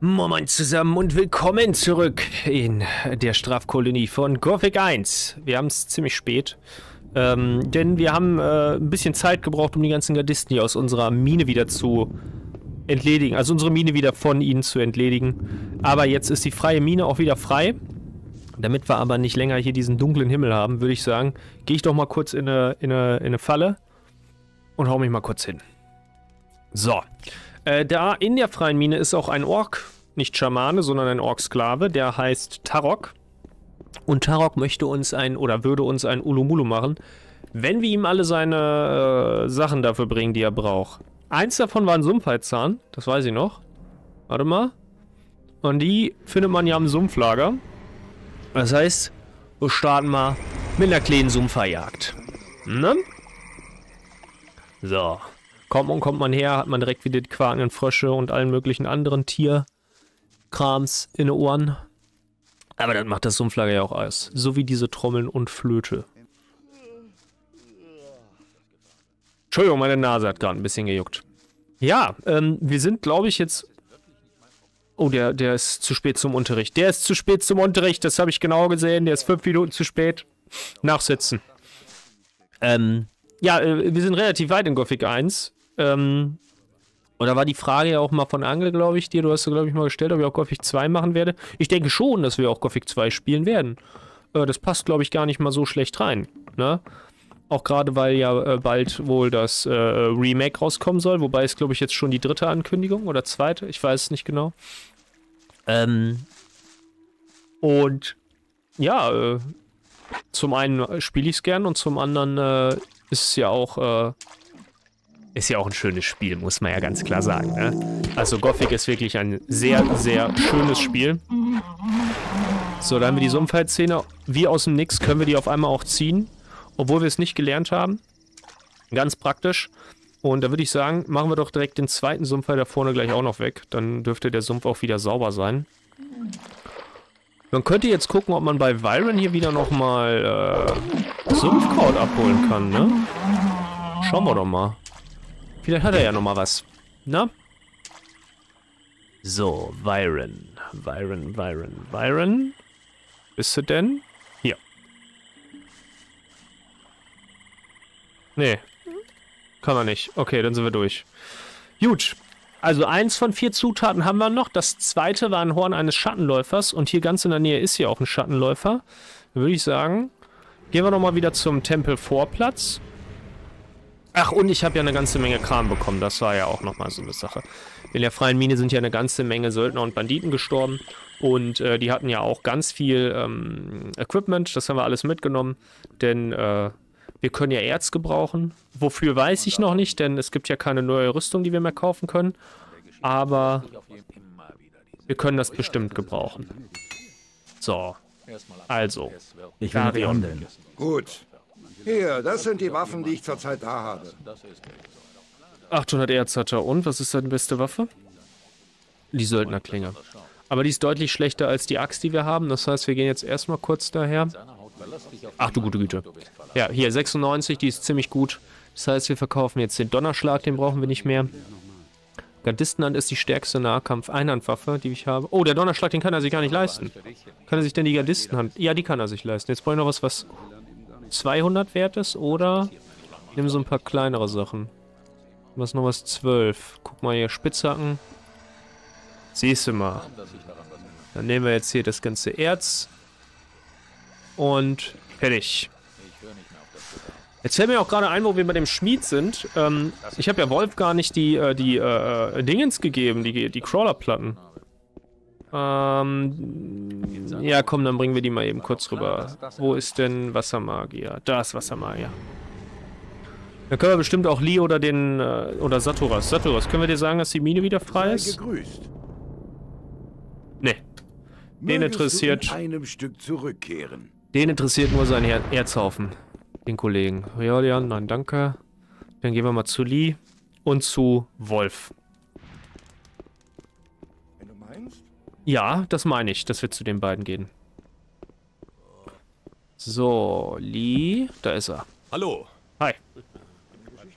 Moin zusammen und willkommen zurück in der Strafkolonie von Gothic 1. Wir haben es ziemlich spät, denn wir haben ein bisschen Zeit gebraucht, um die ganzen Gardisten hier aus unserer Mine wieder zu entledigen. Also unsere Mine wieder von ihnen zu entledigen. Aber jetzt ist die freie Mine auch wieder frei. Damit wir aber nicht länger hier diesen dunklen Himmel haben, würde ich sagen, gehe ich doch mal kurz in eine Falle und hau mich mal kurz hin. So. Da in der freien Mine ist auch ein Ork, nicht Schamane, sondern ein Ork-Sklave, der heißt Tarok. Und Tarok möchte uns würde uns ein Ulumulu machen, wenn wir ihm alle seine Sachen dafür bringen, die er braucht. Eins davon war ein Sumpfheizahn, das weiß ich noch. Warte mal. Und die findet man ja am Sumpflager. Das heißt, wir starten mal mit einer kleinen Sumpferjagd. Ne? So. Kommt man her, hat man direkt wieder die quakenden Frösche und allen möglichen anderen Tierkrams in den Ohren. Aber das macht das Sumpflager ja auch aus. So wie diese Trommeln und Flöte. Entschuldigung, meine Nase hat gerade ein bisschen gejuckt. Ja, wir sind, glaube ich, jetzt... Oh, der ist zu spät zum Unterricht. Der ist zu spät zum Unterricht, das habe ich genau gesehen. Der ist 5 Minuten zu spät. Nachsitzen. Ja, wir sind relativ weit in Gothic 1. Und da war die Frage ja auch mal von Angel, glaube ich, du hast, glaube ich, mal gestellt, ob ich auch Gothic 2 machen werde. Ich denke schon, dass wir auch Gothic 2 spielen werden. Das passt, glaube ich, gar nicht mal so schlecht rein. Ne? Auch gerade, weil ja bald wohl das Remake rauskommen soll, wobei es, glaube ich, jetzt schon die 3. Ankündigung oder 2. Ich weiß es nicht genau. Und ja, zum einen spiele ich es gern und zum anderen ist es ja auch ein schönes Spiel, muss man ja ganz klar sagen. Ne? Also Gothic ist wirklich ein sehr, sehr schönes Spiel. So, da haben wir die Sumpfheizszene. Wie aus dem Nix können wir die auf einmal auch ziehen, obwohl wir es nicht gelernt haben. Ganz praktisch. Und da würde ich sagen, machen wir doch direkt den zweiten Sumpfhai da vorne gleich auch noch weg. Dann dürfte der Sumpf auch wieder sauber sein. Man könnte jetzt gucken, ob man bei Viren hier wieder nochmal Sumpfkraut abholen kann, ne? Schauen wir doch mal. Vielleicht hat er ja nochmal was. Na? So, Viren. Bist du denn? Hier. Nee. Kann man nicht. Okay, dann sind wir durch. Gut. Also 1 von 4 Zutaten haben wir noch. Das zweite war ein Horn eines Schattenläufers. Und hier ganz in der Nähe ist hier auch ein Schattenläufer. Dann würde ich sagen, gehen wir nochmal wieder zum Tempelvorplatz. Ach, und ich habe ja eine ganze Menge Kram bekommen. Das war ja auch nochmal so eine Sache. In der freien Mine sind ja eine ganze Menge Söldner und Banditen gestorben. Und die hatten ja auch ganz viel Equipment. Das haben wir alles mitgenommen. Denn wir können ja Erz gebrauchen. Wofür weiß ich noch nicht, denn es gibt ja keine neue Rüstung, die wir mehr kaufen können. Aber wir können das bestimmt gebrauchen. So. Also. Ich will mit dir handeln. Gut. Hier, das sind die Waffen, die ich zurzeit da habe. 800 Erz hat er. Und was ist seine beste Waffe? Die Söldnerklinge. Aber die ist deutlich schlechter als die Axt, die wir haben. Das heißt, wir gehen jetzt erstmal kurz daher. Ach du gute Güte. Ja, hier 96, die ist ziemlich gut. Das heißt, wir verkaufen jetzt den Donnerschlag, den brauchen wir nicht mehr. Gardistenhand ist die stärkste Nahkampf-Einhandwaffe, die ich habe. Oh, der Donnerschlag, den kann er sich gar nicht leisten. Kann er sich denn die Gardistenhand... Ja, die kann er sich leisten. Jetzt brauche ich noch was 200 wert ist, oder? Ich nehme so ein paar kleinere Sachen. Was noch was 12. Guck mal hier, Spitzhacken. Siehst du mal. Dann nehmen wir jetzt hier das ganze Erz. Und fertig. Jetzt fällt mir auch gerade ein, wo wir bei dem Schmied sind. Ich habe ja Wolf gar nicht die Dingens gegeben, die Crawlerplatten. Ja, komm, dann bringen wir die mal eben kurz rüber. Wo ist denn Wassermagier? Da ist Wassermagier. Dann können wir bestimmt auch Lee oder oder Saturas. Saturas, können wir dir sagen, dass die Mine wieder frei ist? Nee. Den interessiert... Den interessiert nur sein Erzhaufen. Den Kollegen. Riolian, nein, danke. Dann gehen wir mal zu Lee und zu Wolf. Ja, das meine ich, dass wir zu den beiden gehen. So, Lee, da ist er. Hallo. Hi.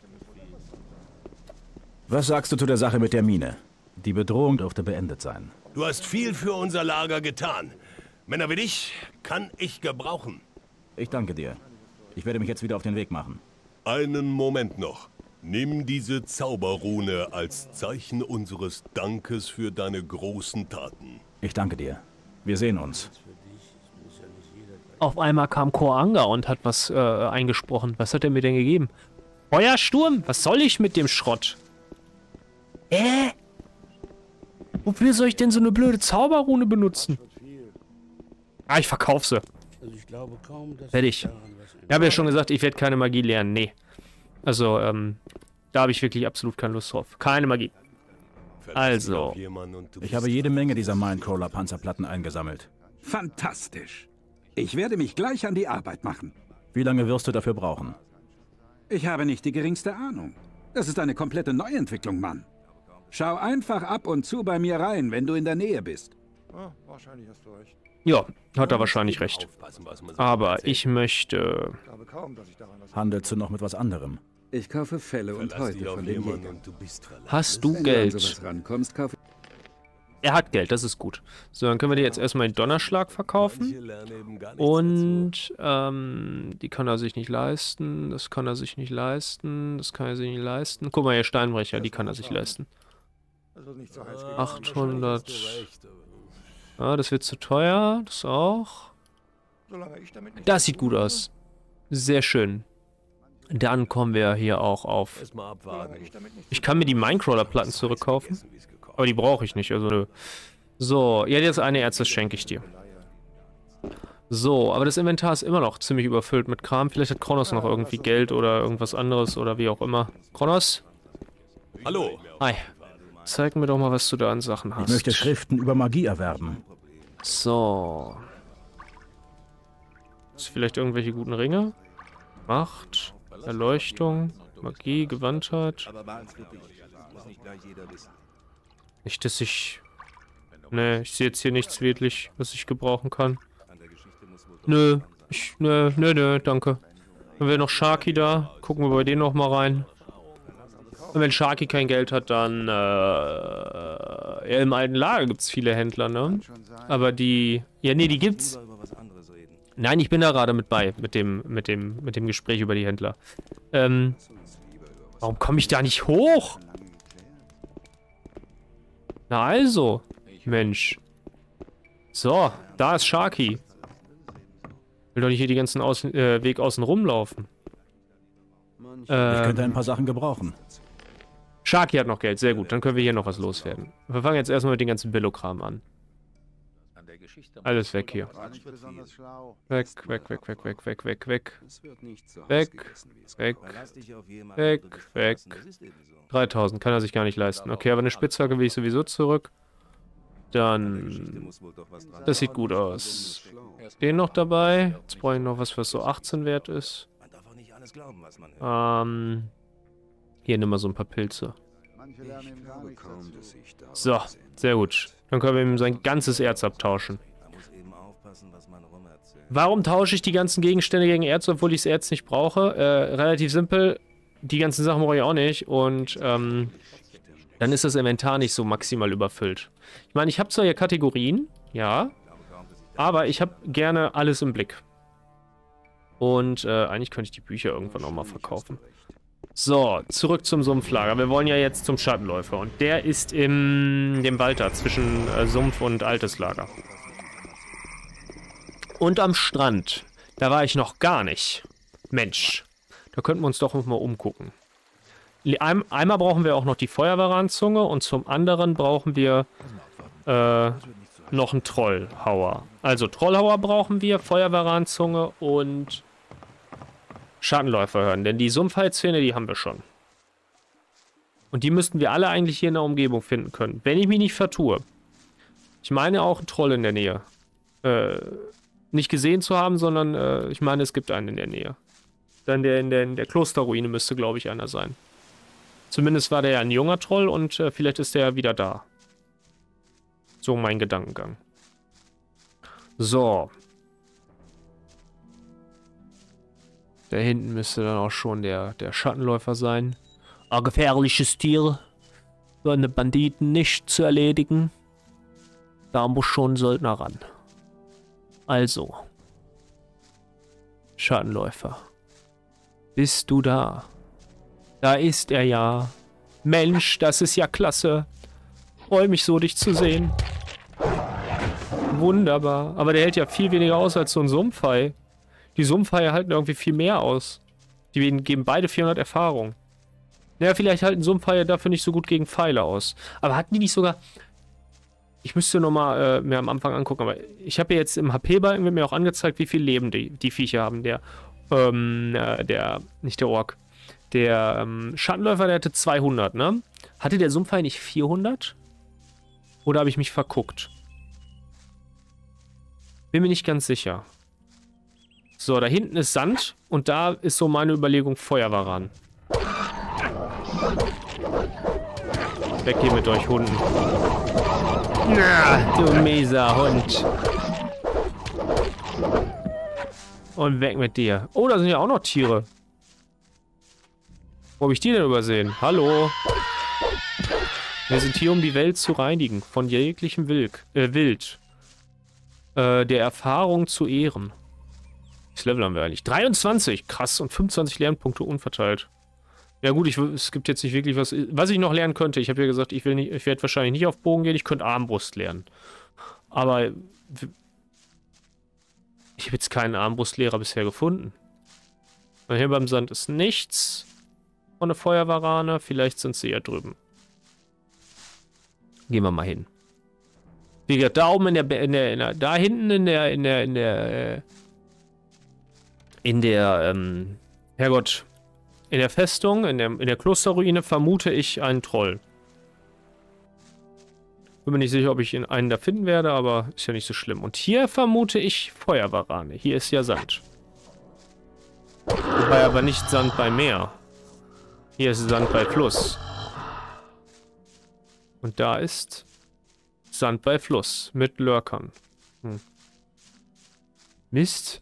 Was sagst du zu der Sache mit der Mine? Die Bedrohung dürfte beendet sein. Du hast viel für unser Lager getan. Männer wie dich kann ich gebrauchen. Ich danke dir. Ich werde mich jetzt wieder auf den Weg machen. Einen Moment noch. Nimm diese Zauberrune als Zeichen unseres Dankes für deine großen Taten. Ich danke dir. Wir sehen uns. Auf einmal kam Koranga und hat was eingesprochen. Was hat er mir denn gegeben? Feuersturm? Was soll ich mit dem Schrott? Wofür soll ich denn so eine blöde Zauberrune benutzen? Ah, ich verkauf sie. Fertig. Ich habe ja schon gesagt, ich werde keine Magie lernen. Nee. Also, da habe ich wirklich absolut keine Lust drauf. Keine Magie. Also. Ich habe jede Menge dieser Mindcrawler-Panzerplatten eingesammelt. Fantastisch. Ich werde mich gleich an die Arbeit machen. Wie lange wirst du dafür brauchen? Ich habe nicht die geringste Ahnung. Das ist eine komplette Neuentwicklung, Mann. Schau einfach ab und zu bei mir rein, wenn du in der Nähe bist. Wahrscheinlich hast du recht. Ja, hat er wahrscheinlich recht. Aber ich möchte... Ich glaube kaum, dass ich daran was... Handelst du noch mit was anderem? Ich kaufe Felle und Häute von den Jägern. Hast du Wenn du an Geld? sowas rankommst, kaufe... Er hat Geld, das ist gut. So, dann können wir dir jetzt erstmal den Donnerschlag verkaufen. Und, die kann er sich nicht leisten. Das kann er sich nicht leisten. Das kann er sich nicht leisten. Guck mal, hier Steinbrecher, die kann er sich leisten. Das wird nicht so heiß gehen. 800. Ah, das wird zu teuer. Das auch. Solange ich damit nicht... Das sieht gut aus. Sehr schön. Dann kommen wir hier auch auf. Ich kann mir die Minecrawler-Platten zurückkaufen. Aber die brauche ich nicht, also nö. So, ja, jetzt eine Erz, das schenke ich dir. So, aber das Inventar ist immer noch ziemlich überfüllt mit Kram. Vielleicht hat Kronos noch irgendwie Geld oder irgendwas anderes oder wie auch immer. Kronos? Hallo. Hi. Zeig mir doch mal, was du da an Sachen hast. Ich möchte Schriften über Magie erwerben. So. Ist vielleicht irgendwelche guten Ringe? Macht, Erleuchtung, Magie, Gewandtheit. Nicht, dass ich... Ne, ich sehe jetzt hier nichts wirklich, was ich gebrauchen kann. Nö, nö, danke. Haben wir noch Sharky da? Gucken wir bei denen noch mal rein. Und wenn Sharky kein Geld hat, dann... ja, im alten Lager gibt es viele Händler, ne? Aber die... Ja, nee, die gibt's. Nein, ich bin da gerade mit bei, mit dem Gespräch über die Händler. Warum komme ich da nicht hoch? Na also, Mensch. So, da ist Sharky. Will doch nicht hier die ganzen Weg außen rumlaufen. Ich könnte ein paar Sachen gebrauchen. Sharky hat noch Geld, sehr gut. Dann können wir hier noch was loswerden. Wir fangen jetzt erstmal mit den ganzen Billo-Kram an. Alles weg hier. Weg, weg, weg, weg, weg, weg, weg, weg. Weg, weg, weg. 3000 kann er sich gar nicht leisten. Okay, aber eine Spitzhacke will ich sowieso zurück. Dann... Das sieht gut aus. Den noch dabei. Jetzt brauche ich noch was so 18 wert ist. Hier, nimm mal so ein paar Pilze. So, sehr gut. Dann können wir ihm sein ganzes Erz abtauschen. Warum tausche ich die ganzen Gegenstände gegen Erz, obwohl ich das Erz nicht brauche? Relativ simpel. Die ganzen Sachen brauche ich auch nicht. Und dann ist das Inventar nicht so maximal überfüllt. Ich meine, ich habe zwar hier Kategorien, ja, aber ich habe gerne alles im Blick. Und eigentlich könnte ich die Bücher irgendwann auch mal verkaufen. So, zurück zum Sumpflager. Wir wollen ja jetzt zum Schattenläufer. Und der ist in dem Wald da, zwischen Sumpf und altes Lager. Und am Strand. Da war ich noch gar nicht. Mensch, da könnten wir uns doch mal umgucken. Einmal brauchen wir auch noch die Feuerwehrranzunge und zum anderen brauchen wir noch einen Trollhauer. Also Trollhauer brauchen wir, Feuerwehrranzunge und Schattenläufer hören, denn die Sumpfheilszähne, die haben wir schon. Und die müssten wir alle eigentlich hier in der Umgebung finden können, wenn ich mich nicht vertue. Ich meine auch einen Troll in der Nähe. Nicht gesehen zu haben, sondern ich meine, es gibt einen in der Nähe. Dann in der Klosterruine müsste, glaube ich, einer sein. Zumindest war der ja ein junger Troll und vielleicht ist der ja wieder da. So mein Gedankengang. So. Da hinten müsste dann auch schon der Schattenläufer sein. Ein gefährliches Tier. So eine Banditen nicht zu erledigen. Da muss schon ein Söldner ran. Also. Schattenläufer. Bist du da? Da ist er ja. Mensch, das ist ja klasse. Freue mich so, dich zu sehen. Wunderbar. Aber der hält ja viel weniger aus als so ein Sumpfhai. Die Sumpfhaie halten irgendwie viel mehr aus. Die geben beide 400 Erfahrung. Naja, vielleicht halten Sumpfhaie dafür nicht so gut gegen Pfeile aus. Aber hatten die nicht sogar... Ich müsste nochmal mir am Anfang angucken, aber ich habe ja jetzt im HP-Balken wird mir auch angezeigt, wie viel Leben die Viecher haben. Nicht der Ork. Der Schattenläufer, der hatte 200, ne? Hatte der Sumpfhai nicht 400? Oder habe ich mich verguckt? Bin mir nicht ganz sicher. So, da hinten ist Sand und da ist so meine Überlegung Feuerwaran. Weggehen mit euch Hunden. Na, du mieser Hund. Und weg mit dir. Oh, da sind ja auch noch Tiere. Wo habe ich die denn übersehen? Hallo. Wir sind hier, um die Welt zu reinigen. Von jeglichem Wild. Der Erfahrung zu ehren. Das Level haben wir eigentlich. 23. Krass. Und 25 Lernpunkte unverteilt. Ja gut, es gibt jetzt nicht wirklich was ich noch lernen könnte. Ich habe ja gesagt, ich werde wahrscheinlich nicht auf Bogen gehen. Ich könnte Armbrust lernen. Aber ich habe jetzt keinen Armbrustlehrer bisher gefunden. Und hier beim Sand ist nichts. Von der Feuerwarane. Vielleicht sind sie ja drüben. Gehen wir mal hin. Wie gesagt, da oben da hinten Herrgott, in der Festung, in der Klosterruine vermute ich einen Troll. Bin mir nicht sicher, ob ich einen da finden werde, aber ist ja nicht so schlimm. Und hier vermute ich Feuerwarane. Hier ist ja Sand. Wobei aber nicht Sand bei Meer. Hier ist Sand bei Fluss. Und da ist Sand bei Fluss mit Lurkern. Mist.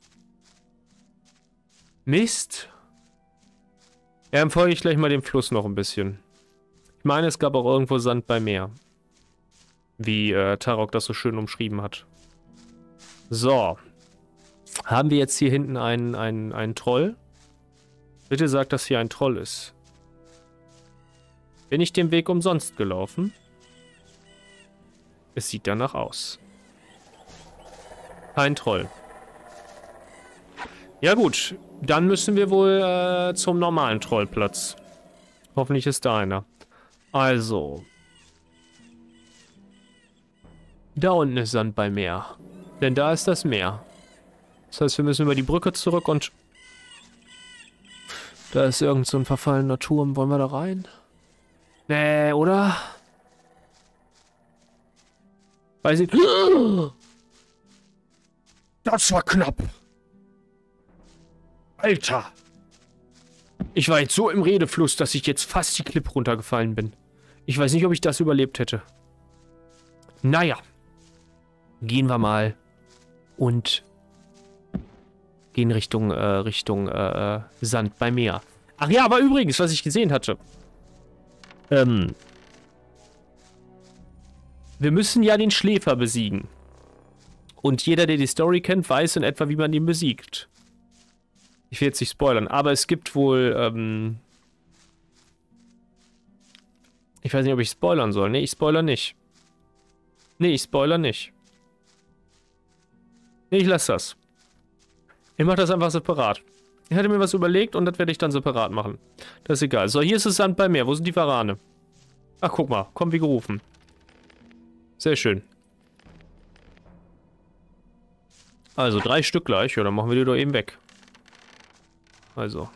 Mist. Ja, dann folge ich gleich mal dem Fluss noch ein bisschen. Ich meine, es gab auch irgendwo Sand bei Meer. Wie Tarok das so schön umschrieben hat. So. Haben wir jetzt hier hinten einen Troll? Bitte sagt, dass hier ein Troll ist. Bin ich den Weg umsonst gelaufen? Es sieht danach aus. Ein Troll. Ja gut, dann müssen wir wohl zum normalen Trollplatz. Hoffentlich ist da einer. Also. Da unten ist Sand bei Meer. Denn da ist das Meer. Das heißt, wir müssen über die Brücke zurück und... Da ist irgend so ein verfallener Turm. Wollen wir da rein? Nee, oder? Weiß ich... Das war knapp. Alter. Ich war jetzt so im Redefluss, dass ich jetzt fast die Klippe runtergefallen bin. Ich weiß nicht, ob ich das überlebt hätte. Naja. Gehen wir mal. Und gehen Richtung Sand bei Meer. Ach ja, aber übrigens, was ich gesehen hatte. Wir müssen ja den Schläfer besiegen. Und jeder, der die Story kennt, weiß in etwa, wie man ihn besiegt. Ich will jetzt nicht spoilern, aber es gibt wohl, ich weiß nicht, ob ich spoilern soll. Nee, ich spoiler nicht. Nee, ich spoiler nicht. Nee, ich lasse das. Ich mache das einfach separat. Ich hatte mir was überlegt und das werde ich dann separat machen. Das ist egal. So, hier ist das Sand bei mir. Wo sind die Warane? Ach, guck mal. Komm wie gerufen. Sehr schön. Also, 3 Stück gleich. Ja, dann machen wir die doch eben weg. Also.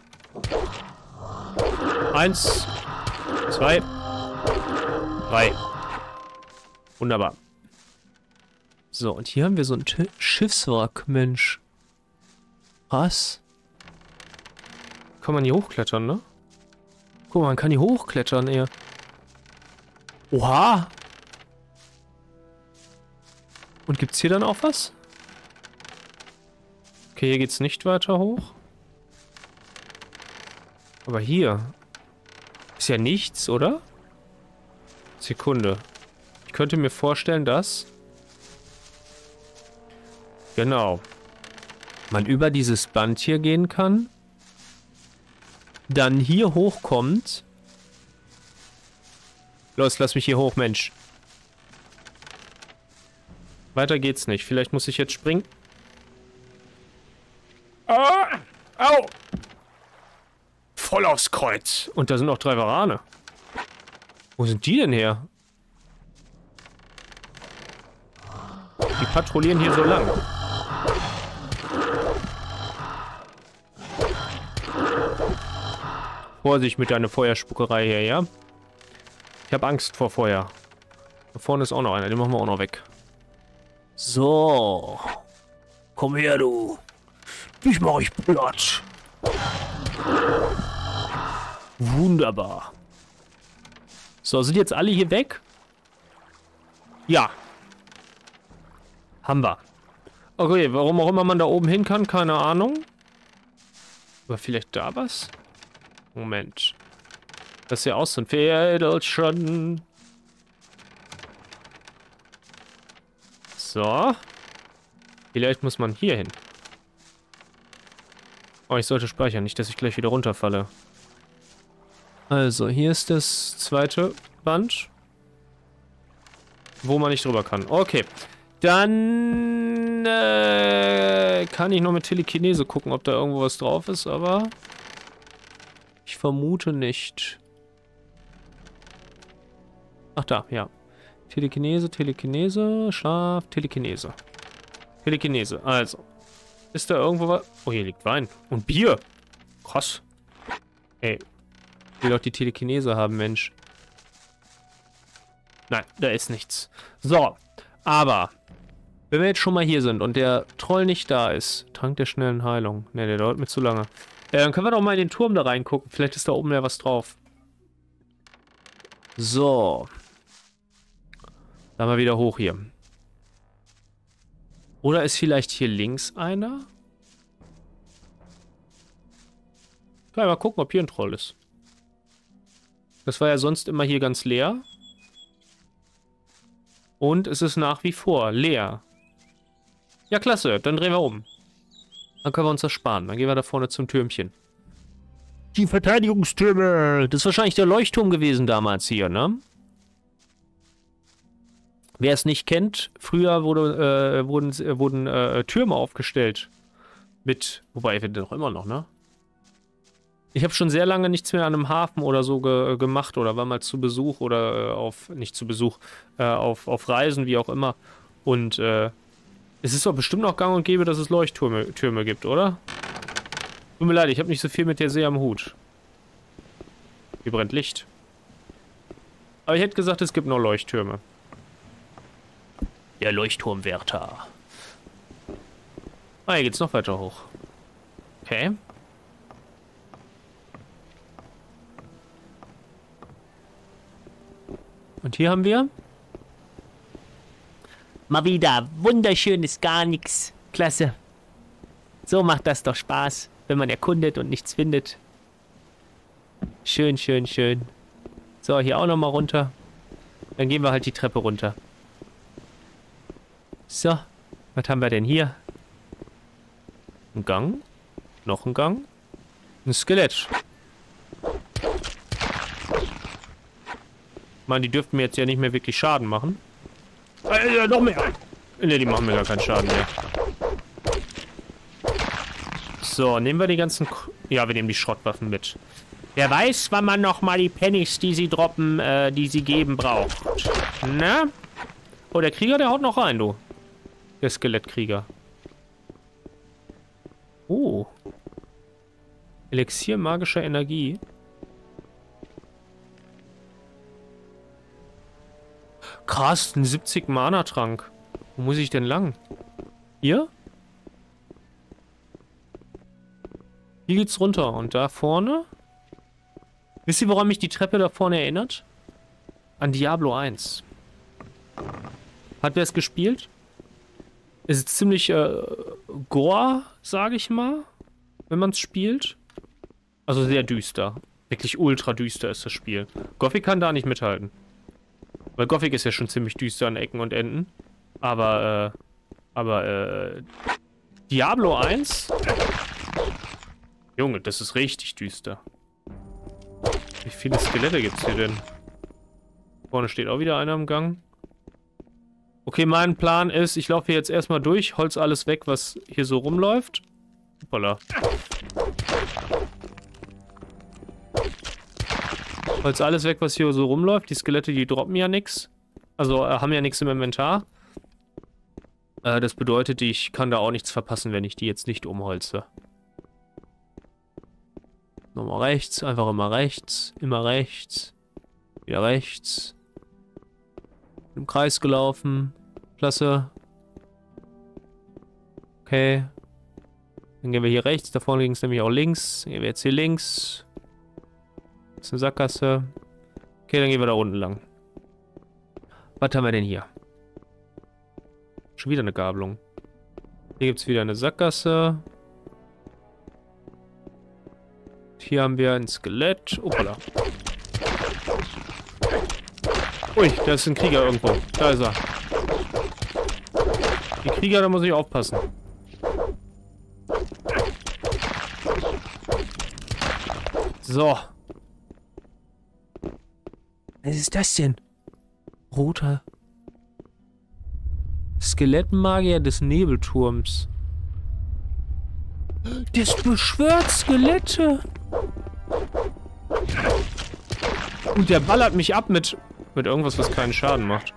1, 2, 3. Wunderbar. So, und hier haben wir so ein Schiffswrack, Mensch. Was? Kann man hier hochklettern, ne? Guck mal, man kann hier hochklettern, eher. Oha! Und gibt's hier dann auch was? Okay, hier geht's nicht weiter hoch. Aber hier ist ja nichts, oder? Sekunde. Ich könnte mir vorstellen, dass Genau. Man über dieses Band hier gehen kann. Dann hier hochkommt. Los, lass mich hier hoch, Mensch. Weiter geht's nicht. Vielleicht muss ich jetzt springen. Ah! Au! Voll aufs Kreuz. Und da sind noch 3 Warane. Wo sind die denn her? Die patrouillieren hier so lang. Vorsicht mit deiner Feuerspuckerei hier, ja? Ich habe Angst vor Feuer. Da vorne ist auch noch einer, den machen wir auch noch weg. So. Komm her, du. Dich mach ich platt. Wunderbar. So, sind jetzt alle hier weg? Ja. Haben wir. Okay, warum auch immer man da oben hin kann, keine Ahnung. Aber vielleicht da was? Moment. Das ist ja auch so ein Viertelchen. So. Vielleicht muss man hier hin. Oh, ich sollte speichern, nicht, dass ich gleich wieder runterfalle. Also, hier ist das zweite Band. Wo man nicht drüber kann. Okay. Dann kann ich noch mit Telekinese gucken, ob da irgendwo was drauf ist, aber ich vermute nicht. Ach da, ja. Telekinese, Telekinese, Schlaf, Telekinese. Telekinese, also. Ist da irgendwo was? Oh, hier liegt Wein. Und Bier. Krass. Ey. Ich will doch die Telekinese haben, Mensch. Nein, da ist nichts. So, aber wenn wir jetzt schon mal hier sind und der Troll nicht da ist, Trank der schnellen Heilung. Ne, der dauert mir zu lange. Dann können wir doch mal in den Turm da reingucken. Vielleicht ist da oben ja was drauf. So. Dann mal wieder hoch hier. Oder ist vielleicht hier links einer? Kann ich mal gucken, ob hier ein Troll ist. Das war ja sonst immer hier ganz leer. Und es ist nach wie vor leer. Ja, klasse. Dann drehen wir um. Dann können wir uns das sparen. Dann gehen wir da vorne zum Türmchen. Die Verteidigungstürme. Das ist wahrscheinlich der Leuchtturm gewesen damals hier, ne? Wer es nicht kennt, früher wurden Türme aufgestellt. Wobei, wir doch immer noch, ne? Ich habe schon sehr lange nichts mehr an einem Hafen oder so gemacht oder war mal zu Besuch oder nicht zu Besuch, auf Reisen, wie auch immer. Und es ist doch bestimmt noch gang und gäbe, dass es Leuchttürme gibt, oder? Tut mir leid, ich habe nicht so viel mit der See am Hut. Hier brennt Licht. Aber ich hätte gesagt, es gibt noch Leuchttürme. Der Leuchtturmwärter. Ah, hier geht's noch weiter hoch. Okay. Und hier haben wir mal wieder wunderschönes gar nichts. Klasse. So macht das doch Spaß, wenn man erkundet und nichts findet. Schön, schön, schön. So, hier auch nochmal runter. Dann gehen wir halt die Treppe runter. So, was haben wir denn hier? Ein Gang. Noch ein Gang. Ein Skelett. Mann, die dürften mir jetzt ja nicht mehr wirklich Schaden machen. Noch mehr. Ne, die machen mir gar keinen Schaden mehr. So, nehmen wir die ganzen... Ja, wir nehmen die Schrottwaffen mit. Wer weiß, wann man noch mal die Pennies, die sie droppen, die sie geben, braucht. Na? Oh, der Krieger, der haut noch rein, du. Der Skelettkrieger. Oh. Elixier magischer Energie. Krass, ein 70-Mana-Trank. Wo muss ich denn lang? Hier? Hier geht's runter. Und da vorne? Wisst ihr, woran mich die Treppe da vorne erinnert? An Diablo 1. Hat wer es gespielt? Es ist ziemlich gore, sage ich mal, wenn man es spielt. Also sehr düster. Wirklich ultra düster ist das Spiel. Gothic kann da nicht mithalten. Weil Gothic ist ja schon ziemlich düster an Ecken und Enden. Aber Aber, Diablo 1? Junge, das ist richtig düster. Wie viele Skelette gibt's hier denn? Vorne steht auch wieder einer am Gang. Okay, mein Plan ist, ich laufe hier jetzt erstmal durch, holz alles weg, was hier so rumläuft. Hoppala. Holz alles weg, was hier so rumläuft. Die Skelette, die droppen ja nichts. Also haben ja nichts im Inventar. Das bedeutet, ich kann da auch nichts verpassen, wenn ich die jetzt nicht umholze. Nochmal rechts, einfach immer rechts, wieder rechts. Im Kreis gelaufen. Klasse. Okay. Dann gehen wir hier rechts, da vorne ging es nämlich auch links. Dann gehen wir jetzt hier links. Das ist eine Sackgasse. Okay, dann gehen wir da unten lang. Was haben wir denn hier? Schon wieder eine Gabelung. Hier gibt es wieder eine Sackgasse. Hier haben wir ein Skelett. Opala. Ui, da ist ein Krieger irgendwo. Da ist er. Die Krieger, da muss ich aufpassen. So. Was ist das denn? Roter Skelettmagier des Nebelturms. Das beschwört Skelette. Und der ballert mich ab mit irgendwas, was keinen Schaden macht.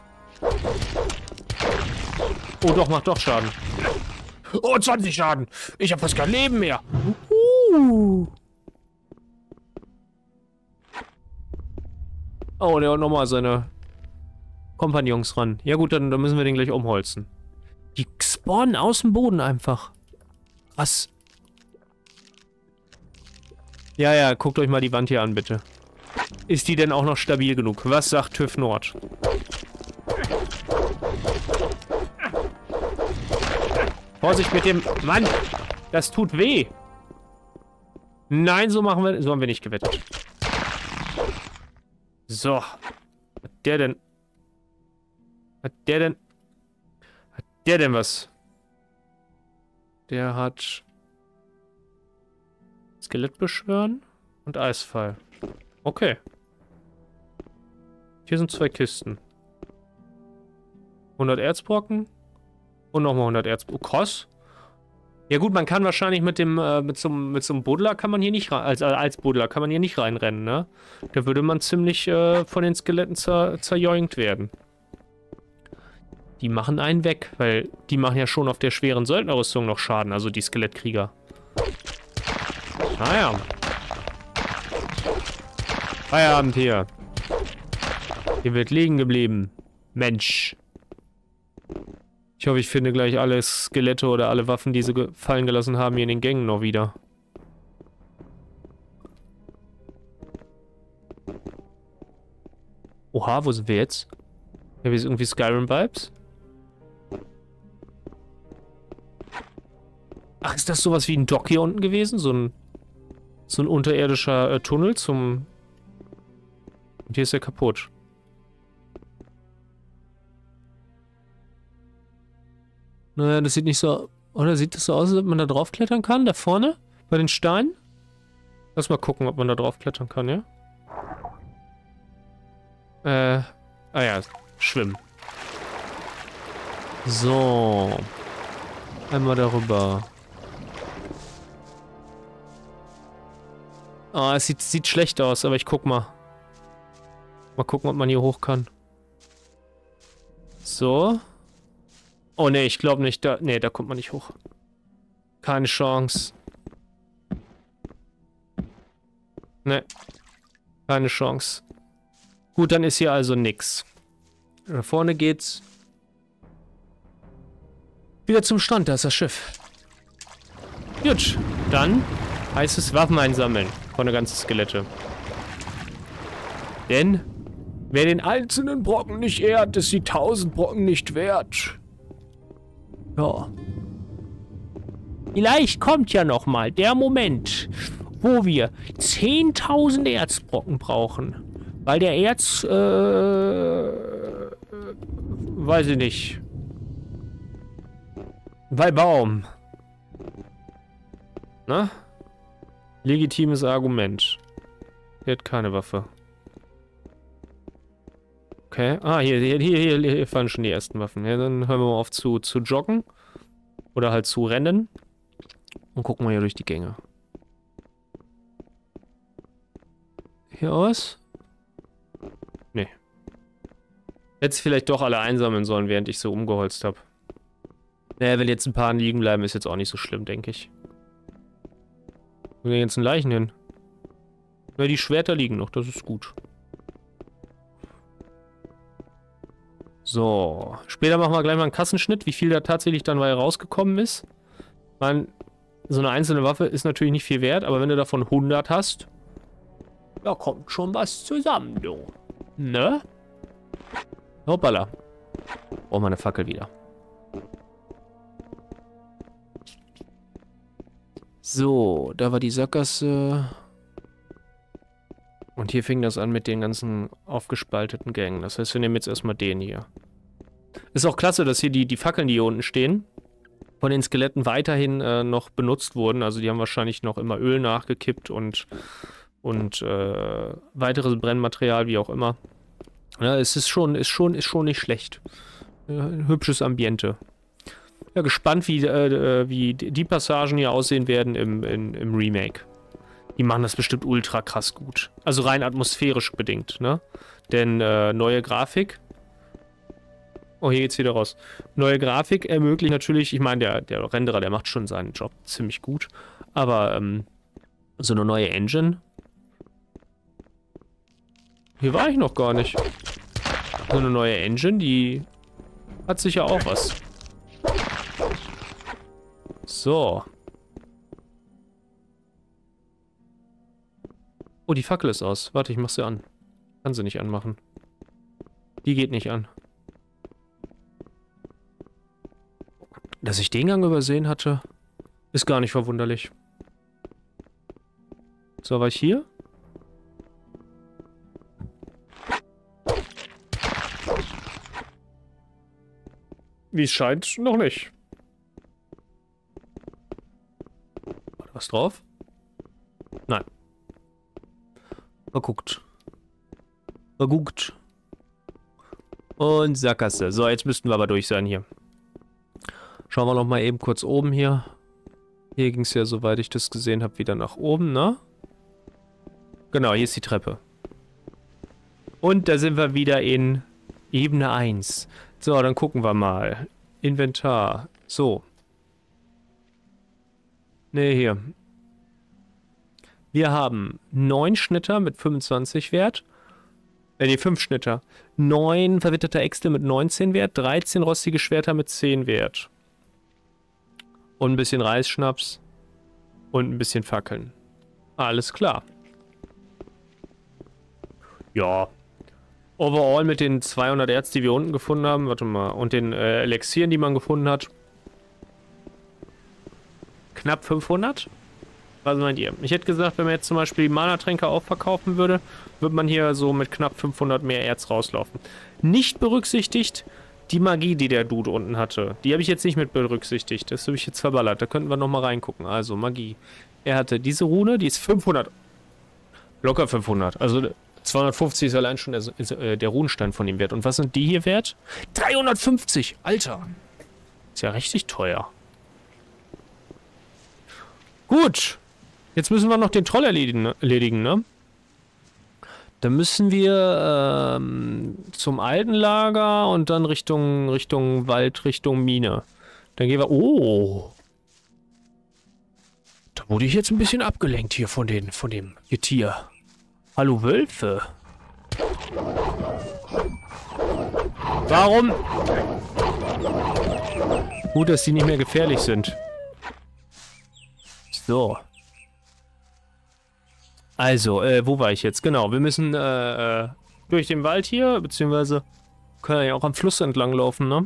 Oh doch, macht doch Schaden. Oh, 20 Schaden. Ich habe fast kein Leben mehr. Oh, der hat nochmal seine Kompagnons ran. Ja gut, dann müssen wir den gleich umholzen. Die spawnen aus dem Boden einfach. Was? Ja, ja, guckt euch mal die Wand hier an, bitte. Ist die denn auch noch stabil genug? Was sagt TÜV Nord? Vorsicht mit dem... Mann! Das tut weh! Nein, so haben wir nicht gewettet. So. Hat der denn was? Der hat... Skelett beschwören und Eisfall. Okay. Hier sind 2 Kisten. 100 Erzbrocken und nochmal 100 Erzbrocken. Oh, krass. Ja gut, man kann wahrscheinlich mit so einem Buddler kann man hier nicht rein, als Buddler kann man hier nicht reinrennen, ne? Da würde man ziemlich von den Skeletten zerjoinkt werden. Die machen einen weg, weil die machen ja schon auf der schweren Söldnerrüstung noch Schaden, also die Skelettkrieger. Naja. Feierabend hier. Hier wird liegen geblieben. Mensch. Ich hoffe, ich finde gleich alle Skelette oder alle Waffen, die sie fallen gelassen haben, hier in den Gängen noch wieder. Oha, wo sind wir jetzt? Ja, wir sind irgendwie Skyrim-Vibes. Ach, ist das sowas wie ein Dock hier unten gewesen? So ein unterirdischer Tunnel zum... Und hier ist er kaputt. Naja, das sieht nicht so... Oder sieht das so aus, als ob man da drauf klettern kann? Da vorne? Bei den Steinen? Lass mal gucken, ob man da drauf klettern kann, ja? Ah ja, schwimmen. So. Einmal darüber. Ah, es sieht schlecht aus, aber ich guck mal. Mal gucken, ob man hier hoch kann. So. Oh ne, ich glaube nicht. Da kommt man nicht hoch. Keine Chance. Ne. Keine Chance. Gut, dann ist hier also nix. Da vorne geht's. Wieder zum Strand, da ist das Schiff. Gut, dann heißt es Waffen einsammeln. Von der ganzen Skelette. Denn wer den einzelnen Brocken nicht ehrt, ist die 1000 Brocken nicht wert. Ja. Vielleicht kommt ja noch mal der Moment, wo wir 10.000 Erzbrocken brauchen. Weil der Erz, weiß ich nicht. Bei Baum. Na? Legitimes Argument. Er hat keine Waffe. Okay. Ah, hier fallen schon die ersten Waffen. Ja, dann hören wir mal auf zu joggen. Oder halt zu rennen. Und gucken wir hier durch die Gänge. Hier aus? Nee. Hätte es vielleicht doch alle einsammeln sollen, während ich so umgeholzt habe. Naja, wenn jetzt ein paar liegen bleiben, ist jetzt auch nicht so schlimm, denke ich. Wo sind die ganzen Leichen hin? Na, die Schwerter liegen noch, das ist gut. So, später machen wir gleich mal einen Kassenschnitt, wie viel da tatsächlich dann bei rausgekommen ist. Ich meine, so eine einzelne Waffe ist natürlich nicht viel wert, aber wenn du davon 100 hast, da kommt schon was zusammen, du. Ne? Hoppala. Brauchen wir eine Fackel wieder. So, da war die Sackgasse. Und hier fing das an mit den ganzen aufgespalteten Gängen. Das heißt, wir nehmen jetzt erstmal den hier. Ist auch klasse, dass hier die Fackeln, die hier unten stehen, von den Skeletten weiterhin noch benutzt wurden. Also die haben wahrscheinlich noch immer Öl nachgekippt und weiteres Brennmaterial, wie auch immer. Ja, es ist schon nicht schlecht. Ein hübsches Ambiente. Ja, gespannt, wie die Passagen hier aussehen werden im Remake. Die machen das bestimmt ultra krass gut. Also rein atmosphärisch bedingt, ne? Denn neue Grafik. Oh, hier geht's wieder raus. Neue Grafik ermöglicht natürlich, ich meine, der Renderer, der macht schon seinen Job ziemlich gut. Aber so eine neue Engine. Hier war ich noch gar nicht. So eine neue Engine, die hat sicher auch was. So. Oh, die Fackel ist aus. Warte, ich mach sie an. Kann sie nicht anmachen. Die geht nicht an. Dass ich den Gang übersehen hatte, ist gar nicht verwunderlich. So, war ich hier? Wie es scheint, noch nicht. War da was drauf? Nein. Verguckt. Verguckt. Und Sackgasse. So, jetzt müssten wir aber durch sein hier. Schauen wir noch mal eben kurz oben hier. Hier ging es ja, soweit ich das gesehen habe, wieder nach oben, ne? Genau, hier ist die Treppe. Und da sind wir wieder in Ebene 1. So, dann gucken wir mal. Inventar. So. Ne, hier. Wir haben 9 Schnitter mit 25 Wert. Ne, 5 Schnitter. 9 verwitterter Äxte mit 19 Wert. 13 rostige Schwerter mit 10 Wert. Und ein bisschen Reisschnaps. Und ein bisschen Fackeln. Alles klar. Ja. Overall mit den 200 Erz, die wir unten gefunden haben. Warte mal. Und den Elixieren, die man gefunden hat. Knapp 500? Was meint ihr? Ich hätte gesagt, wenn man jetzt zum Beispiel die Mana-Tränke auch verkaufen würde, würde man hier so mit knapp 500 mehr Erz rauslaufen. Nicht berücksichtigt die Magie, die der Dude unten hatte. Die habe ich jetzt nicht mit berücksichtigt. Das habe ich jetzt verballert. Da könnten wir nochmal reingucken. Also, Magie. Er hatte diese Rune, die ist 500. Locker 500. Also 250 ist allein schon der Runenstein von ihm wert. Und was sind die hier wert? 350! Alter! Ist ja richtig teuer. Gut. Jetzt müssen wir noch den Troll erledigen, ne? Dann müssen wir zum alten Lager und dann Richtung Wald, Richtung Mine. Dann gehen wir... Oh! Da wurde ich jetzt ein bisschen abgelenkt hier von dem Getier. Hallo Wölfe. Warum? Gut, dass die nicht mehr gefährlich sind. So. Also, wo war ich jetzt? Genau, wir müssen durch den Wald hier, beziehungsweise können ja auch am Fluss entlang laufen, ne?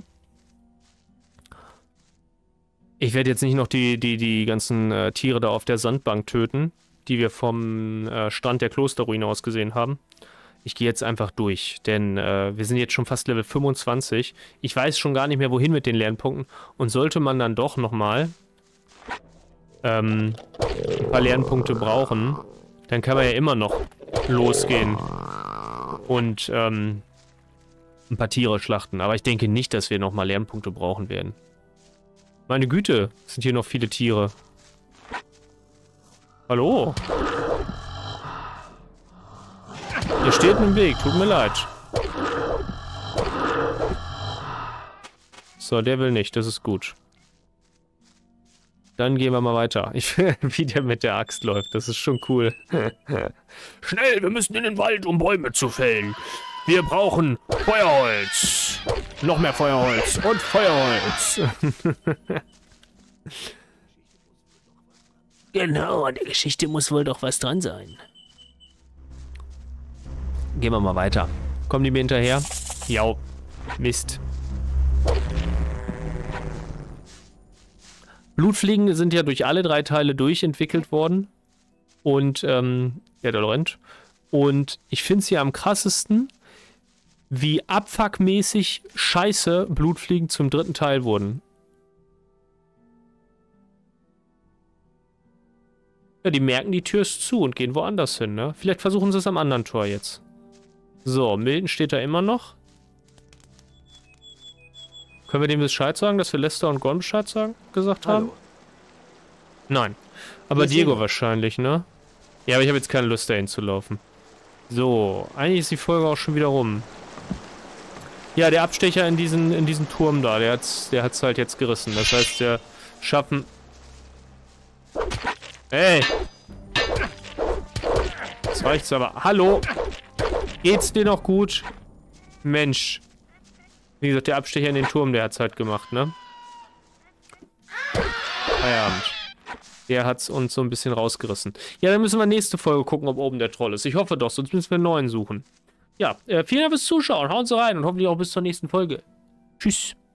Ich werde jetzt nicht noch die ganzen Tiere da auf der Sandbank töten, die wir vom Strand der Klosterruine aus gesehen haben. Ich gehe jetzt einfach durch, denn wir sind jetzt schon fast Level 25. Ich weiß schon gar nicht mehr, wohin mit den Lernpunkten. Und sollte man dann doch nochmal ein paar Lernpunkte brauchen, dann kann man ja immer noch losgehen und ein paar Tiere schlachten. Aber ich denke nicht, dass wir nochmal Lernpunkte brauchen werden. Meine Güte, sind hier noch viele Tiere. Hallo? Ihr steht im Weg, tut mir leid. So, der will nicht, das ist gut. Dann gehen wir mal weiter. Wie der mit der Axt läuft, das ist schon cool. Schnell, wir müssen in den Wald, um Bäume zu fällen. Wir brauchen Feuerholz. Noch mehr Feuerholz und Feuerholz. Genau, an der Geschichte muss wohl doch was dran sein. Gehen wir mal weiter. Kommen die mir hinterher? Ja. Mist. Blutfliegen sind ja durch alle 3 Teile durchentwickelt worden. Und, ja, der Laurent. Und ich finde es hier am krassesten, wie abfuckmäßig scheiße Blutfliegen zum 3. Teil wurden. Ja, die merken, die Tür ist zu und gehen woanders hin, ne? Vielleicht versuchen sie es am anderen Tor jetzt. So, Milton steht da immer noch. Können wir dem Bescheid sagen, dass wir Lester und Gon Bescheid gesagt haben? Nein. Aber Diego wahrscheinlich, ne? Ja, aber ich habe jetzt keine Lust, dahin zu laufen. So, eigentlich ist die Folge auch schon wieder rum. Ja, der Abstecher in diesen Turm da, der hat's halt jetzt gerissen. Das heißt, wir schaffen... Ey! Jetzt reicht's aber. Hallo! Geht's dir noch gut? Mensch. Wie gesagt, der Abstecher in den Turm, der hat's halt gemacht, ne? Feierabend. Der hat's uns so ein bisschen rausgerissen. Ja, dann müssen wir nächste Folge gucken, ob oben der Troll ist. Ich hoffe doch, sonst müssen wir einen neuen suchen. Ja, vielen Dank fürs Zuschauen. Hauen Sie rein und hoffentlich auch bis zur nächsten Folge. Tschüss.